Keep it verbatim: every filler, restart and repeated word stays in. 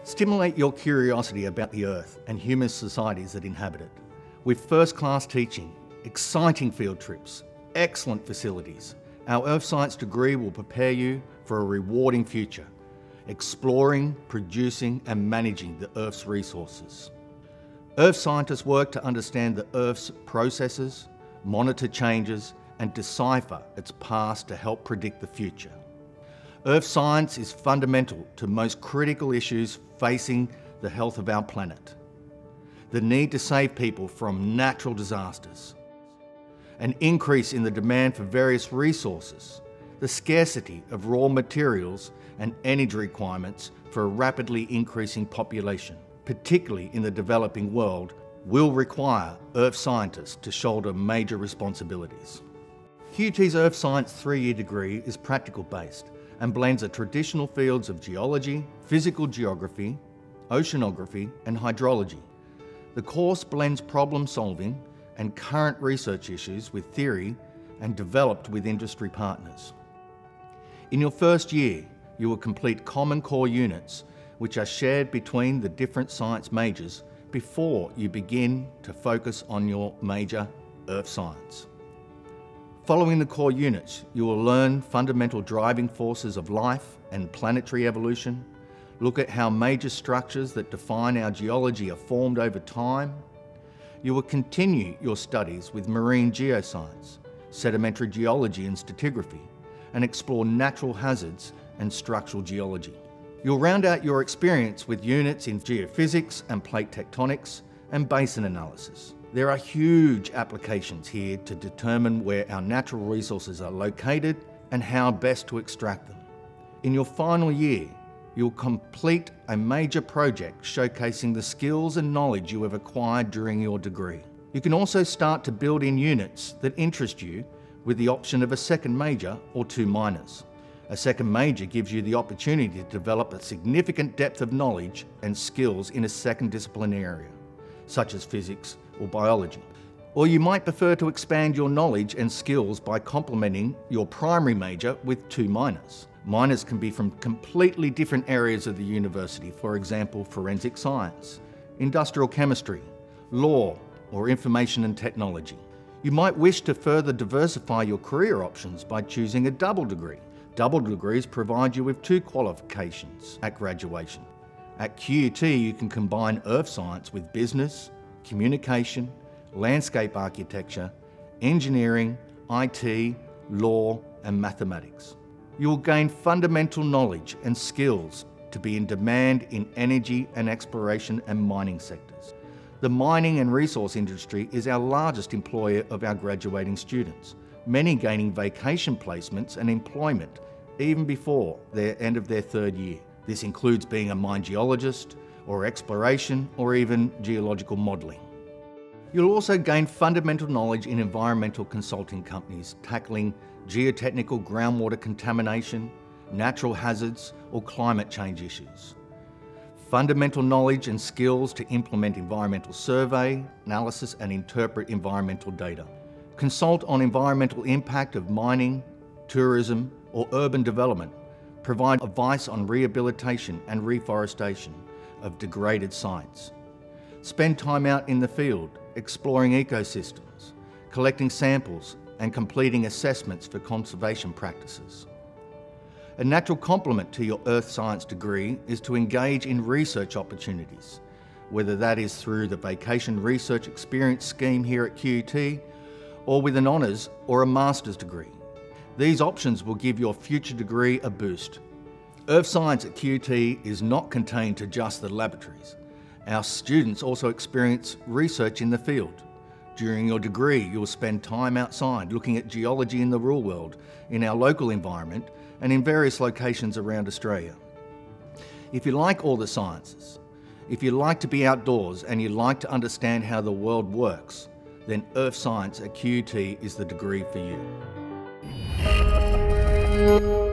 Stimulate your curiosity about the Earth and human societies that inhabit it. With first-class teaching, exciting field trips, excellent facilities, our Earth Science degree will prepare you for a rewarding future, exploring, producing and managing the Earth's resources. Earth scientists work to understand the Earth's processes, monitor changes and decipher its past to help predict the future. Earth science is fundamental to most critical issues facing the health of our planet. The need to save people from natural disasters, an increase in the demand for various resources, the scarcity of raw materials and energy requirements for a rapidly increasing population, particularly in the developing world, will require Earth scientists to shoulder major responsibilities. Q U T's Earth Science three-year degree is practical-based and blends the traditional fields of geology, physical geography, oceanography and hydrology. The course blends problem solving and current research issues with theory and developed with industry partners. In your first year, you will complete common core units which are shared between the different science majors before you begin to focus on your major, Earth Science. Following the core units, you will learn fundamental driving forces of life and planetary evolution, look at how major structures that define our geology are formed over time. You will continue your studies with marine geoscience, sedimentary geology and stratigraphy, and explore natural hazards and structural geology. You'll round out your experience with units in geophysics and plate tectonics and basin analysis. There are huge applications here to determine where our natural resources are located and how best to extract them. In your final year, you'll complete a major project showcasing the skills and knowledge you have acquired during your degree. You can also start to build in units that interest you with the option of a second major or two minors. A second major gives you the opportunity to develop a significant depth of knowledge and skills in a second discipline area, such as physics or biology. Or you might prefer to expand your knowledge and skills by complementing your primary major with two minors. Minors can be from completely different areas of the university, for example, forensic science, industrial chemistry, law, or information and technology. You might wish to further diversify your career options by choosing a double degree. Double degrees provide you with two qualifications at graduation. At Q U T, you can combine Earth Science with business, communication, landscape architecture, engineering, I T, law, and mathematics. You will gain fundamental knowledge and skills to be in demand in energy and exploration and mining sectors. The mining and resource industry is our largest employer of our graduating students, many gaining vacation placements and employment even before the end of their third year. This includes being a mine geologist, or exploration, or even geological modelling. You'll also gain fundamental knowledge in environmental consulting companies tackling geotechnical groundwater contamination, natural hazards, or climate change issues. Fundamental knowledge and skills to implement environmental survey, analysis, and interpret environmental data. Consult on environmental impact of mining, tourism, or urban development. Provide advice on rehabilitation and reforestation of degraded sites. Spend time out in the field, exploring ecosystems, collecting samples, and completing assessments for conservation practices. A natural complement to your Earth Science degree is to engage in research opportunities, whether that is through the Vacation Research Experience Scheme here at Q U T, or with an honours or a master's degree. These options will give your future degree a boost. Earth Science at Q U T is not contained to just the laboratories. Our students also experience research in the field. During your degree, you'll spend time outside looking at geology in the real world, in our local environment, and in various locations around Australia. If you like all the sciences, if you like to be outdoors and you like to understand how the world works, then Earth Science at Q U T is the degree for you.